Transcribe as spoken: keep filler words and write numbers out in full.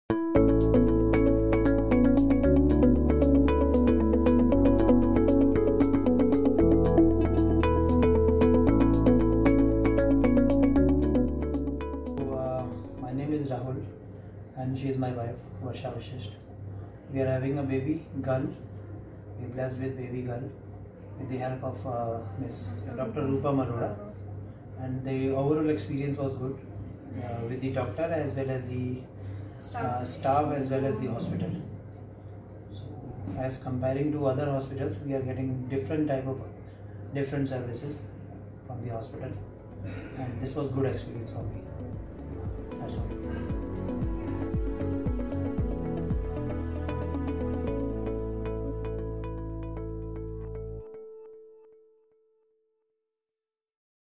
My name is Rahul and she is my wife, Varsha. We are having a baby girl. We are blessed with baby girl with the help of uh, Miss Doctor Rupa Marora, and the overall experience was good uh, with the doctor as well as the uh, staff as well as the hospital. So, as comparing to other hospitals, we are getting different type of different services from the hospital, and this was good experience for me. That's all.